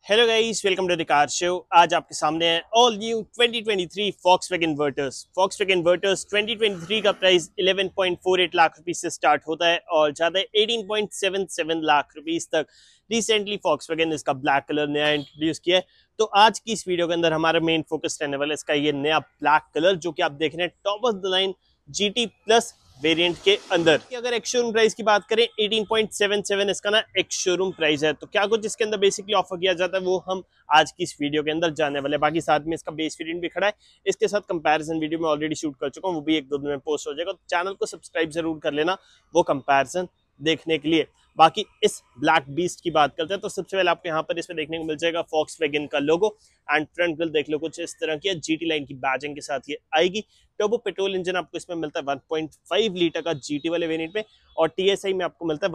Hello guys, welcome to the car show. आज आपके सामने है all new 2023 Volkswagen Virtus। Volkswagen Virtus 2023 का प्राइस 11.48 लाख रुपए से स्टार्ट होता है और जाता है 18.77 लाख रुपए तक। रिसेंटली Volkswagen इसका ब्लैक कलर नया इंट्रोड्यूस किया है, तो आज की इस वीडियो के अंदर हमारा मेन फोकस रहने वाला है इसका ये नया ब्लैक कलर, जो कि आप देख रहे हैं top of the line GT plus variant के अंदर। अगर एक्स शोरूम प्राइस की बात करें 18.77 इसका ना एक्स शोरूम प्राइस है। तो क्या कुछ इसके अंदर बेसिकली ऑफर किया जाता है वो हम आज की इस वीडियो के अंदर जानने वाले हैं। बाकी साथ में इसका बेस वेरिएंट भी खड़ा है, इसके साथ कंपैरिजन वीडियो में ऑलरेडी शूट कर चुका हूँ, वो भी एक दो दिन में पोस्ट हो जाएगा। तो चैनल को सब्सक्राइब जरूर कर लेना वो कंपैरिजन देखने के लिए। बाकी इस ब्लैक बीस्ट की बात करते हैं तो सबसे पहले आपको यहाँ पर इसमें देखने को मिल जाएगा Volkswagen का लोगो एंड फ्रंट ग्रिल देख लो कुछ इस तरह की है, GT लाइन की बैजिंग के साथ ये आएगी। टर्बो पेट्रोल इंजन आपको इसमें मिलता है 1.5 लीटर का GT वाले वेरिएंट में, और TSI में आपको मिलता है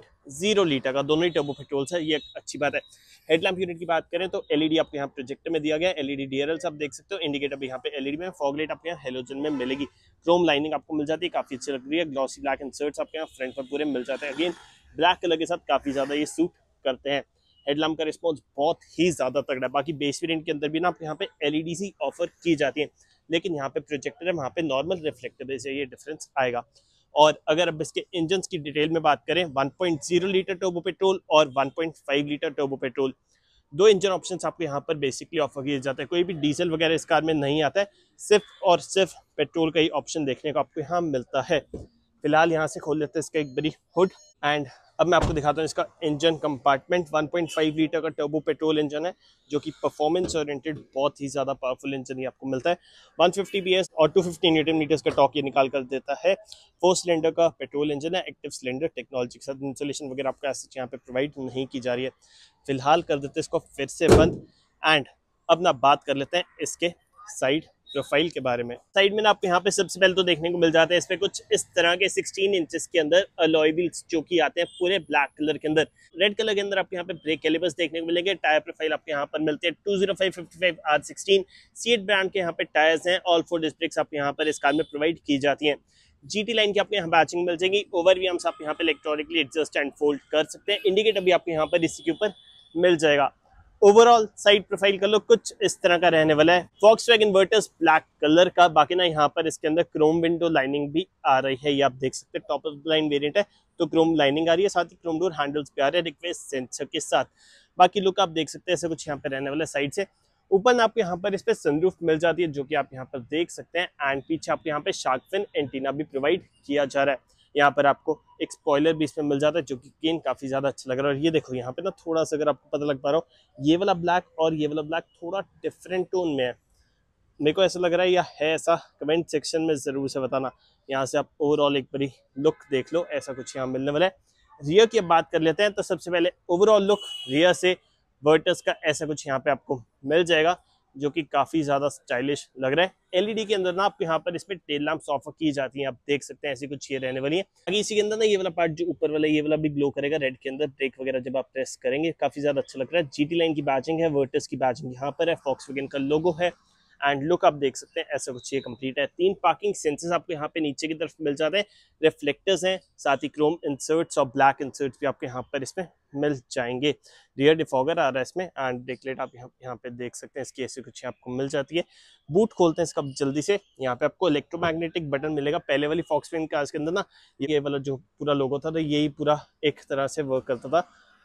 1.0 लीटर का। दोनों ही टर्बो पेट्रोल्स है, ये एक अच्छी बात है। हेडलैम्प यूनिट की बात करें तो LED आपको यहाँ प्रोजेक्टर में दिया गया है, LED DRLs आप देख सकते हो, इंडिकेटर भी यहाँ पे LED में, फॉग लाइट आपको यहाँ हेलोजन में मिलेगी। क्रोम लाइनिंग आपको मिल जाती है, काफी अच्छी लग रही है। ग्लॉसी ब्लैक इंसर्ट्स आपके यहाँ फ्रंट पर पूरे मिल जाते हैं। अगेन ब्लैक कलर के साथ काफी ज्यादा ये सूट करते हैं। हेडलैम्प का रिस्पॉन्स बहुत ही ज्यादा तगड़ा है। बाकी बेस वेरिएंट के अंदर भी ना आपको यहाँ पे LED सी ऑफर की जाती है, लेकिन यहाँ पे प्रोजेक्टर है, वहाँ पे नॉर्मल रिफ्लेक्टर से ये डिफरेंस आएगा। और अगर अब इसके इंजन की डिटेल में बात करें 1.0 लीटर टर्बो पेट्रोल और 1.5 लीटर टर्बो पेट्रोल, दो इंजन ऑप्शंस आपको यहाँ पर बेसिकली ऑफर किए जाते हैं। कोई भी डीजल वगैरह इस कार में नहीं आता है, सिर्फ और सिर्फ पेट्रोल का ही ऑप्शन देखने को आपको यहाँ मिलता है। फिलहाल यहाँ से खोल लेते हैं इसका एक बड़ी हुड एंड अब मैं आपको दिखाता हूँ इसका इंजन कंपार्टमेंट। 1.5 लीटर का टर्बो पेट्रोल इंजन है, जो कि परफॉर्मेंस ओरिएंटेड बहुत ही ज्यादा पावरफुल इंजन ही आपको मिलता है। 150 PS और 250 न्यूटन मीटर्स का टॉर्क ये निकाल कर देता है। 4 सिलेंडर का पेट्रोल इंजन है, एक्टिव सिलेंडर टेक्नोलॉजी के साथ। इंसुलेशन वगैरह आपको ऐसे यहाँ पे प्रोवाइड नहीं की जा रही है। फिलहाल कर देते हैं इसको फिर से बंद एंड अब ना बात कर लेते हैं इसके साइड प्रोफाइल के बारे में। साइड में ना आपको यहाँ पे सबसे पहले तो देखने को मिल जाता है इस पे कुछ इस तरह के 16 इंचेस के अंदर अलॉय व्हील्स जो कि आते हैं पूरे ब्लैक कलर के अंदर। रेड कलर के अंदर आपको यहाँ पे ब्रेक कैलिपर्स देखने को मिलेंगे। टायर प्रोफाइल आपको यहाँ पर मिलते हैं 205/55 R16 सीएट ब्रांड के यहाँ पे टायर्स हैं। ऑल 4 डिस्क ब्रेक्स आपको यहाँ पर इस कार में प्रोवाइड की जाती है। GT लाइन की आपको यहाँ बैचिंग मिल जाएगी। ओवरव्हीम्स आप यहाँ पे इलेक्ट्रॉनिकली एडजस्ट एंड फोल्ड कर सकते हैं। इंडिकेटर भी आपको यहाँ पर इसी के ऊपर मिल जाएगा। ओवरऑल साइड प्रोफाइल का लुक कुछ इस तरह का रहने वाला है Volkswagen Virtus ब्लैक कलर का। बाकी ना यहाँ पर इसके अंदर क्रोम विंडो लाइनिंग भी आ रही है, ये आप देख सकते हैं। Top of the line variant है तो क्रोम लाइनिंग आ रही है, साथ ही क्रोम डोर हैंडल्स भी आ रहे हैं रिक्वेस्ट सेंसर के साथ। बाकी लुक आप देख सकते हैं ऐसे कुछ यहाँ पे रहने वाला है। साइड से ऊपर ना आपको यहाँ पर इस पे सनरूफ मिल जाती है, जो कि आप यहाँ पर देख सकते हैं। एंड पीछे आपको यहाँ पे शार्क फिन एंटीना भी प्रोवाइड किया जा रहा है। यहाँ पर आपको एक स्पॉइलर भी इसमें मिल जाता है, जो कि केन काफी ज्यादा अच्छा लग रहा है। और ये देखो यहाँ पे ना थोड़ा सा अगर आपको पता लग पा रहा हो, ये वाला ब्लैक और ये वाला ब्लैक थोड़ा डिफरेंट टोन में है। मेरे को ऐसा लग रहा है या है ऐसा, कमेंट सेक्शन में जरूर से बताना। यहाँ से आप ओवरऑल एक बड़ी लुक देख लो, ऐसा कुछ यहाँ मिलने वाला है। रियर की अब बात कर लेते हैं तो सबसे पहले ओवरऑल लुक रियर से वर्टस का ऐसा कुछ यहाँ पे आपको मिल जाएगा, जो कि काफी ज्यादा स्टाइलिश लग रहा है। LED के अंदर ना आपको यहाँ पर इसमें टेल लैंप्स ऑफर की जाती हैं, आप देख सकते हैं ऐसी कुछ ये रहने वाली है। आगे इसी के अंदर ना ये वाला पार्ट जो ऊपर वाला ये वाला भी ग्लो करेगा रेड के अंदर। ब्रेक वगैरह जब आप प्रेस करेंगे काफी ज्यादा अच्छा लग रहा है। GT लाइन की बैजिंग है, वर्टस की बैजिंग यहाँ पर है, Volkswagen का लोगो है एंड लुक आप देख सकते हैं ऐसा कुछ ये कंप्लीट है। 3 पार्किंग सेंसर्स आपको यहाँ पे नीचे की तरफ मिल जाते हैं। रिफ्लेक्टर्स हैं, साथ ही क्रोम इंसर्ट्स और ब्लैक इंसर्ट्स भी आपको यहाँ पर इसमें मिल जाएंगे। रियर डिफॉगर आ रहा है इसमें एंड ब्रेक लाइट आप यहाँ पे देख सकते हैं इसकी ऐसी कुछ आपको मिल जाती है। बूट खोलते हैं इसका जल्दी से। यहाँ पे आपको इलेक्ट्रोमैग्नेटिक बटन मिलेगा। पहले वाली Volkswagen कार्स के अंदर ना ये वाला जो पूरा लोगो था तो यही पूरा एक तरह से वर्क करता था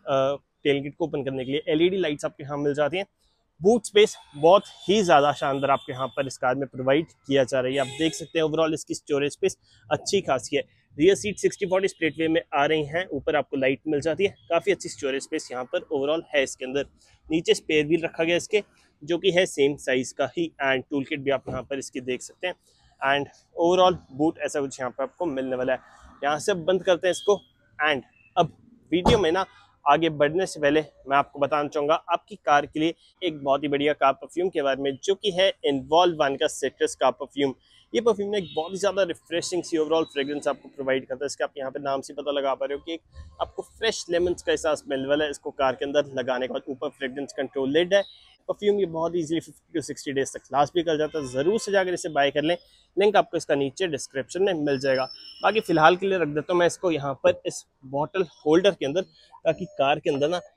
टेलगेट को ओपन करने के लिए। LED लाइट्स आपको यहाँ मिल जाती हैं। बूट स्पेस बहुत ही ज्यादा शानदार आपके यहाँ पर इस कार में प्रोवाइड किया जा रही है, आप देख सकते हैं। ओवरऑल इसकी स्टोरेज स्पेस अच्छी खासी है। रियर सीट 60/40 स्प्लिट वे में आ रही हैं। ऊपर आपको लाइट मिल जाती है, काफी अच्छी स्टोरेज स्पेस यहाँ पर ओवरऑल है इसके अंदर। नीचे स्पेयर व्हील रखा गया इसके, जो कि है सेम साइज का ही एंड टूल किट भी आप यहाँ पर इसकी देख सकते हैं। एंड ओवरऑल बूट ऐसा कुछ यहाँ पर आपको मिलने वाला है। यहाँ से बंद करते हैं इसको एंड अब वीडियो में ना आगे बढ़ने से पहले मैं आपको बताना चाहूंगा आपकी कार के लिए एक बहुत ही बढ़िया कार परफ्यूम के बारे में, जो कि है इन्वॉल्व 1 का सिट्रस कार परफ्यूम। ये परफ्यूम ने एक बहुत ही ज्यादा रिफ्रेशिंग सी ओवरऑल फ्रेग्रेंस आपको प्रोवाइड करता है। इसका आप यहाँ पे नाम से पता लगा पा रहे हो कि एक आपको फ्रेश लेमन्स का एहसास मिलने वाला है इसको कार के अंदर लगाने के बाद। ऊपर फ्रेग्रेंस कंट्रोल लिड है। परफ्यूम ये बहुत इजीली 50 to 60 डेज तक लास्ट भी कर जाता है। जरूर से जाकर इसे बाय कर लें, लिंक आपको इसका नीचे डिस्क्रिप्शन में मिल जाएगा। बाकी फिलहाल के लिए रख देता हूँ मैं इसको यहाँ पर इस बॉटल होल्डर के अंदर, ताकि कार के अंदर ना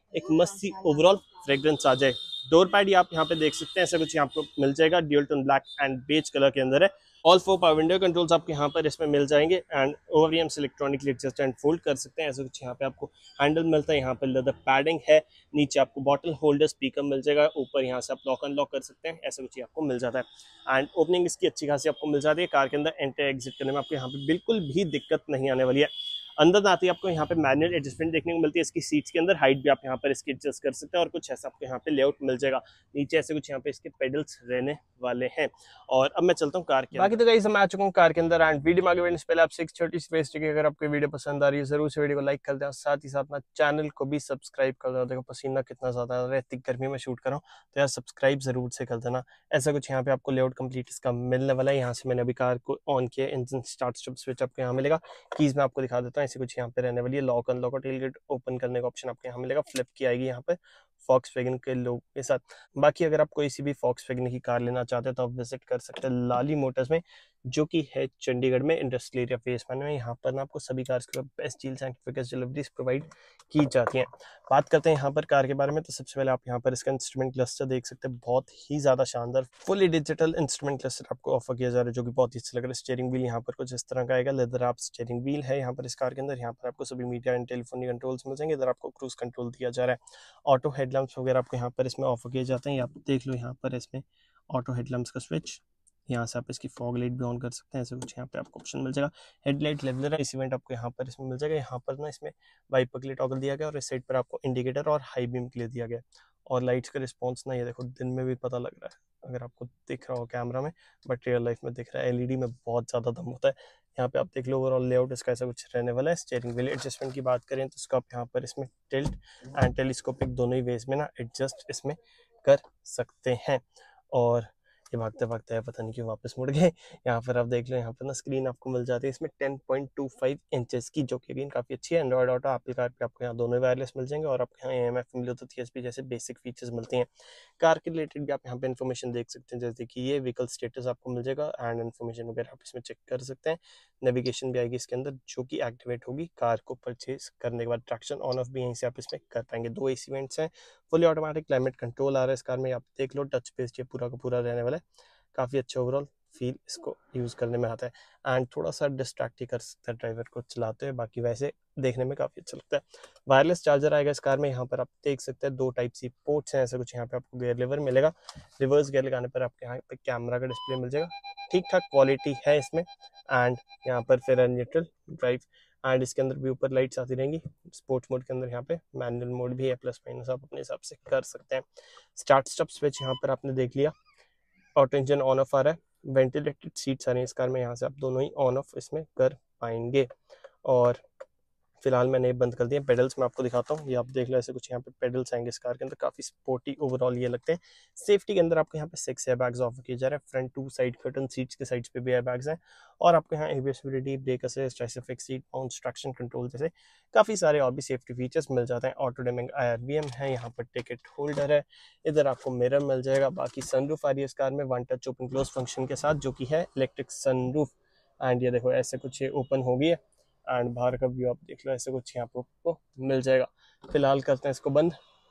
एक मस्त सी ओवरऑल फ्रेग्रेंस आ जाए। डोर पैड आप यहाँ पे देख सकते हैं, ऐसा कुछ यहाँ आपको मिल जाएगा, dual tone black and beige colour के अंदर है। ऑल 4 पावर विंडो कंट्रोल्स आपके यहाँ पर इसमें मिल जाएंगे एंड ओवरवीएम से इलेक्ट्रॉनिकली एडजस्ट एंड फोल्ड कर सकते हैं। ऐसा कुछ यहाँ पे आपको हैंडल मिलता है, यहाँ पर लेदर पैडिंग है, नीचे आपको बॉटल होल्डर स्पीकर मिल जाएगा, ऊपर यहाँ से आप लॉक अनलॉक कर सकते हैं, ऐसा कुछ आपको मिल जाता है। एंड ओपनिंग इसकी अच्छी खासी आपको मिल जाती है। कार के अंदर एंटर एग्जिट करने में आपको यहाँ पे बिल्कुल भी दिक्कत नहीं आने वाली है। अंदर आते ही आपको यहाँ पे मैनुअल एडजस्टमेंट देखने को मिलती है। इसकी सीट्स के अंदर हाइट भी आप यहाँ पर इसकी एडजस्ट कर सकते हैं और कुछ ऐसा आपको यहाँ पे लेआउट मिल जाएगा। नीचे ऐसे कुछ यहाँ पे इसके पेडल्स रहने वाले हैं। और अब मैं चलता हूँ कार के बाकी तो गाइस मैं आ चुका हूँ कार के अंदर एंड वीडियो आगे बढ़ने से पहले आपसे एक छोटी सी रिक्वेस्ट है कि अगर आपको वीडियो पसंद आ रही है जरूर से वीडियो को लाइक कर दें, साथ ही साथ ना चैनल को भी सब्सक्राइब कर दें। देखो पसीना कितना ज्यादा आ रहा है, इतनी गर्मी में शूट कर रहा हूँ, तो यार सब्सक्राइब जरूर से कर देना। ऐसा कुछ यहाँ पे आपको लेआउट कंप्लीट इसका मिलने वाला है। यहाँ से मैंने अभी कार को ऑन किया, इंजन स्टार्ट स्टॉप स्विच आपको यहाँ मिलेगा। कीज में आपको दिखा देता हूँ, ऐसे कुछ यहाँ पे रहने वाली है। लॉक अनलॉक और टेल गेट ओपन करने का ऑप्शन आपको यहाँ मिलेगा। फ्लिप की आएगी यहाँ पे फॉक्सवैगन के लोगो के साथ। बाकी अगर आप कोई सी भी फॉक्सवैगन की कार लेना चाहते हैं तो आप विजिट कर सकते हैं लाली मोटर्स में, जो कि है चंडीगढ़ में, इंडस्ट्रियल एरिया फेस 1 में। यहाँ पर ना आपको सभी कार्स के best deals and quickest deliveries provide की जाती हैं। बात करते हैं यहाँ पर कार के बारे में, तो सबसे पहले आप यहाँ पर इसका इंस्ट्रूमेंट क्लस्टर देख सकते हैं, बहुत ही ज्यादा शानदार फुली डिजिटल इंस्ट्रूमेंट क्लस्टर आपको ऑफर किया जा रहा है, जो कि बहुत ही अच्छा लग रहा है। स्टीयरिंग व्हील यहाँ पर कुछ इस तरह का आएगा, लेदर आप स्टीयरिंग व्हील है यहाँ पर इस कार के अंदर। यहाँ पर आपको सभी मीडिया एंड टेलीफोन कंट्रोल्स मिल जाएंगे। इधर आपको क्रूज कंट्रोल दिया जा रहा है। ऑटो हेडलैम्प्स वगैरह आपको यहाँ पर इसमें ऑफर किए जाते हैं। आप देख लो यहाँ पर इसमें ऑटो हेडलैम्प्स का स्विच, यहाँ से आप इसकी फॉग लाइट भी ऑन कर सकते हैं। ऐसे कुछ यहाँ पे आपको ऑप्शन मिल जाएगा। हेडलाइट लेवलर है, इस इवेंट आपको यहाँ पर इसमें मिल जाएगा। यहाँ पर ना इसमें वाइपर के लिए टॉगल दिया गया और इस साइड पर आपको इंडिकेटर और हाई बीम के लिए दिया गया। और लाइट्स का रिस्पॉन्स ना ये देखो दिन में भी पता लग रहा है, अगर आपको दिख रहा हो कैमरा में, बट रियल लाइफ में दिख रहा है। एलईडी में बहुत ज़्यादा दम होता है। यहाँ पे आप देख लो ओवरऑल लेआउट इसका ऐसा कुछ रहने वाला है। स्टीयरिंग व्हील एडजस्टमेंट की बात करें तो इसको आप यहाँ पर इसमें टिल्ट एंड टेलीस्कोपिक दोनों ही वेज में ना एडजस्ट इसमें कर सकते हैं। और ये भागते भागते है, पता नहीं क्यों वापस मुड़ गए। यहाँ पर आप देख लो, यहाँ पर ना स्क्रीन आपको मिल जाती है इसमें 10.25 इंचेस की, जो कि अगेन काफ़ी अच्छी है। एंड्रॉइड ऑटो एप्पल कार पे आपको यहाँ दोनों वायरलेस मिल जाएंगे और आपको यहाँ AMF ब्लूटूथ USB जैसे बेसिक फीचर्स मिलती हैं। कार के रिलेटेड भी आप यहाँ पे इन्फॉर्मेशन देख सकते हैं, जैसे कि ये व्हीकल स्टेटस आपको मिल जाएगा एंड इन्फॉर्मेशन वगैरह आप इसमें चेक कर सकते हैं। नेविगेशन भी आएगी इसके अंदर, जो कि एक्टिवेट होगी कार को परचेज करने के बाद। ट्रैक्शन ऑन ऑफ भी यहीं से आप इसमें कर पाएंगे। 2 AC वेंट्स हैं, फुली ऑटोमेटिक क्लाइमेट कंट्रोल आ रहा है इस कार में। आप देख लो टच बेस्ड ये पूरा का पूरा रहने वाला है। काफ़ी अच्छा ओवरऑल फील इसको यूज़ करने में आता है एंड थोड़ा सा डिस्ट्रैक्ट ही कर सकता है ड्राइवर को चलाते हुए, बाकी वैसे देखने में काफ़ी अच्छा लगता है। वायरलेस चार्जर आएगा इस कार में। यहाँ पर आप देख सकते हैं 2 टाइप सी पोर्ट्स हैं। ऐसा कुछ यहाँ पे आपको गियर लीवर मिलेगा। रिवर्स गियर लगाने पर आपके यहाँ पे कैमरा का डिस्प्ले मिल जाएगा। ठीक ठाक क्वालिटी है इसमें। एंड यहाँ पर फिर न्यूट्रल ड्राइव एंड इसके अंदर भी ऊपर लाइट्स आती रहेंगी। स्पोर्ट्स मोड के अंदर यहाँ पे मैनुअल मोड भी है, प्लस माइनस आप अपने हिसाब से कर सकते हैं। स्टार्ट स्टॉप स्विच यहाँ पर आपने देख लिया। ऑटो इंजन ऑन ऑफ आ रहा है। वेंटिलेटेड सीट्स आ रही हैं इस कार में, यहाँ से आप दोनों ही ऑन ऑफ इसमें कर पाएंगे। और फिलहाल मैंने बंद कर दिया। पेडल्स मैं आपको दिखाता हूँ, ये आप देख लो, ऐसे कुछ यहाँ पे पेडल्स आएंगे इस कार के अंदर, काफी स्पोर्टी ओवरऑल ये लगते हैं। सेफ्टी के अंदर आपको यहाँ पे 6 एयर बैग्स ऑफर किए जा रहे हैं। फ्रंट 2 साइड कर्टन सीट्स के साइड्स पे भी एयर बैग्स हैं और आपको यहाँ ABS brake assist, ISOFIX seat mount, traction control जैसे काफी सारे और भी सेफ्टी फीचर्स मिल जाते हैं। ऑटो डिमिंग IRVM है, यहाँ पर टिकट होल्डर है, इधर आपको मिरर मिल जाएगा। बाकी सनरूफ आ रही है इस कार में 1 टच ओपन क्लोज फंक्शन के साथ, जो कि है इलेक्ट्रिक सनरूफ। एंड ये देखो ऐसे कुछ ये ओपन हो गई है एंड बाहर का व्यू आप देख लो, ऐसे कुछ यहाँ पे आपको मिल जाएगा। फिलहाल करते हैं इसको बंद,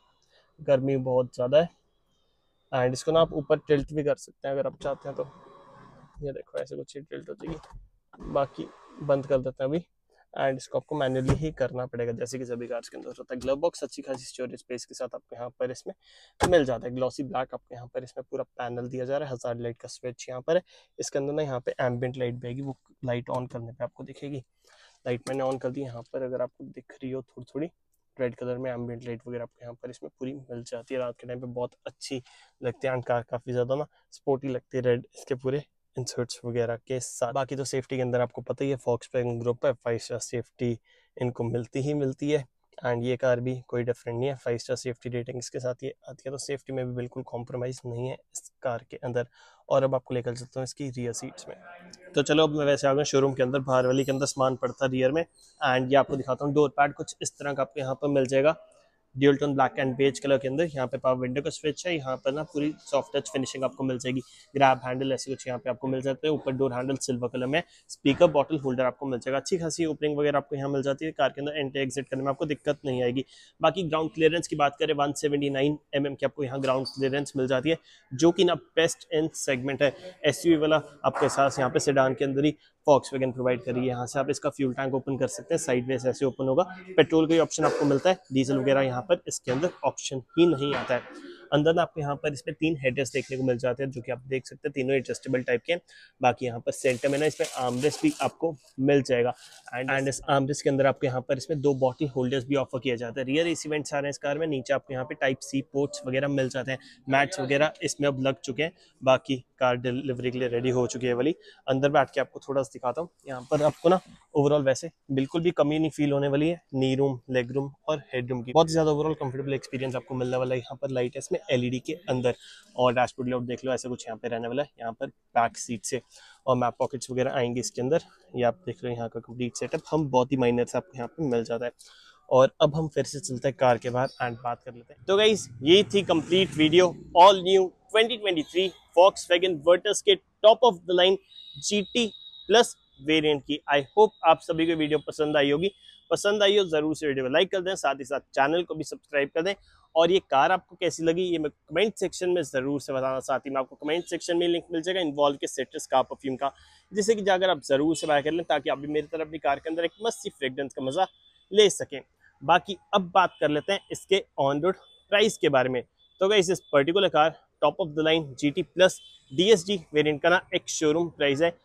गर्मी बहुत ज़्यादा है। एंड इसको ना आप ऊपर टिल्ट भी कर सकते हैं अगर आप चाहते हैं तो। ये देखो ऐसे कुछ टिल्ट हो जाएगी। बाकी बंद कर देते हैं अभी एंड इसको आपको मैन्युअली ही करना पड़ेगा, जैसे कि सभी कार्स के अंदर होता है। ग्लव बॉक्स अच्छी खासी स्टोरेज स्पेस के साथ आपको यहाँ पर इसमें मिल जाता है। ग्लॉसी ब्लैक आपको यहाँ पर इसमें पूरा पैनल दिया जा रहा है। हजार्ड लाइट का स्विच यहाँ पर है। इसके अंदर ना यहाँ पे एम्बिएंट लाइट भी आएगी, वो लाइट ऑन करने पे आपको दिखेगी। लाइट मैंने ऑन कर दी यहाँ पर, अगर आपको दिख रही हो थोड़ी थोड़ी रेड कलर में एम्बिएंट लाइट वगैरह आपको यहाँ पर इसमें पूरी मिल जाती है। रात के टाइम पे बहुत अच्छी लगती है एंड कार काफ़ी ज़्यादा ना स्पोर्टी लगती है रेड इसके पूरे इंसर्ट्स वगैरह के साथ। बाकी तो सेफ्टी के अंदर आपको पता ही है, फॉक्सवैगन ग्रुप है, 5 स्टार सेफ्टी इनको मिलती ही मिलती है एंड ये कार भी कोई डिफरेंट नहीं है। 5 स्टार सेफ्टी रेटिंग्स के साथ ये आती है, तो सेफ्टी में भी बिल्कुल कॉम्प्रोमाइज़ नहीं है इस कार के अंदर। और अब आपको लेकर चलता हूँ इसकी रियर सीट्स में। तो चलो अब मैं वैसे आ गया शोरूम के अंदर, बाहर वाली के अंदर सामान पड़ता रियर में एंड ये आपको दिखाता हूँ। डोर पैड कुछ इस तरह का आपको यहाँ पर मिल जाएगा। Dual tone black and beige colour के अंदर। यहाँ पे पावर विंडो का स्विच है, यहाँ पर ना पूरी सॉफ्ट टच फिनिशिंग आपको मिल जाएगी। ग्रैब हैंडल ऐसे कुछ यहाँ पे आपको मिल जाते हैं, ऊपर डोर हैंडल सिल्वर कलर में, स्पीकर बॉटल होल्डर आपको मिल जाएगा। अच्छी खासी ओपनिंग वगैरह आपको यहाँ मिल जाती है, कार के अंदर एंट्री एग्जिट करने में आपको दिक्कत नहीं आएगी। बाकी ग्राउंड क्लियरेंस की बात करें 179 mm की आपको यहाँ ग्राउंड क्लियरेंस मिल जाती है, जो कि ना बेस्ट इन सेगमेंट है। एसयूवी वाला आपके साथ यहाँ पे सेडान के अंदर ही वॉक्सवैगन प्रोवाइड करी है। यहाँ से आप इसका फ्यूल टैंक ओपन कर सकते हैं, साइडवेज ऐसे ओपन होगा। पेट्रोल का ऑप्शन आपको मिलता है, डीजल वगैरह यहाँ पर इसके अंदर ऑप्शन ही नहीं आता है। अंदर ना आपको यहाँ पर इसमें 3 हेडरेस्ट देखने को मिल जाते हैं, जो कि आप देख सकते हैं तीनों एडजस्टेबल टाइप के हैं। बाकी यहाँ पर सेंटर में ना इसमें आर्मरेस्ट भी आपको मिल जाएगा, एंड इस आर्मरेस्ट के अंदर आपको यहाँ पर इसमें 2 बॉटल होल्डर्स भी ऑफर किया जाता है। रियर एसी वेंट्स आ रहे हैं इस कार में, नीचे आपको यहाँ पे टाइप सी पोर्ट्स वगैरह मिल जाते हैं। मैट्स वगैरह इसमें अब लग चुके हैं, बाकी कार डिलीवरी के लिए रेडी हो चुकी है वाली। अंदर बैठ के आपको थोड़ा सा दिखाता हूँ। यहाँ पर आपको ना ओवरऑल वैसे बिल्कुल भी कमी नहीं फील होने वाली है, नी रूम, लेग रूम और हेड रूम की बहुत ज्यादा ओवरऑल कंफर्टेबल एक्सपीरियंस आपको मिलने वाला है। यहाँ पर लाइट है इसमें एलईडी के अंदर, और डैशबोर्ड लेआउट देख लो ऐसे कुछ यहाँ पे रहने वाला है। यहाँ पर बैक सीट से और मैप पॉकेट्स वगैरह आएंगे इसके अंदर, ये आप देख रहे हो यहाँ का कंप्लीट सेटअप हम बहुत ही माइनर से आपको यहाँ पे मिल जाता है। और अब हम फिर से चलते हैं कार के बाहर एंड बात कर लेते हैं। तो गाइस ये थी complete video all new 2023 Volkswagen Virtus के top of the line GT plus variant की। आई होप आप सभी को वीडियो पसंद आई होगी। पसंद आई हो जरूर से वीडियो को लाइक कर दें, साथ ही साथ चैनल को भी सब्सक्राइब कर दें। और ये कार आपको कैसी लगी ये मैं कमेंट सेक्शन में जरूर से बताना। साथ ही में आपको कमेंट सेक्शन में लिंक मिल जाएगा इन्वॉल्व के सिट्रस कार परफ्यूम का, जिसे कि जाकर आप जरूर से बाय कर लें, ताकि आप भी मेरी तरफ अपनी कार के अंदर एक मस्त सी फ्रेग्रेंस का मजा ले सकें। बाकी अब बात कर लेते हैं इसके ऑन रोड प्राइस के बारे में। तो गाइस इस particular car top of the line GT plus DSG variant का ना एक शोरूम प्राइस है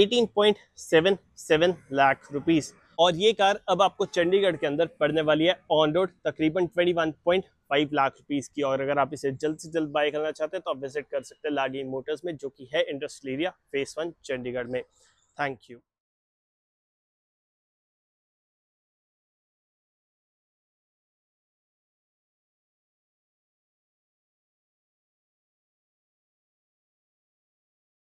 18.77 लाख रुपीस, और ये कार अब आपको चंडीगढ़ के अंदर पड़ने वाली है ऑन रोड तकरीबन 21.5 लाख रुपीस की। और अगर आप इसे जल्द से जल्द बाय करना चाहते हैं तो आप विजिट कर सकते हैं लाडी मोटर्स में, जो कि है इंडस्ट्रियल एरिया फेस 1 चंडीगढ़ में। Thank you.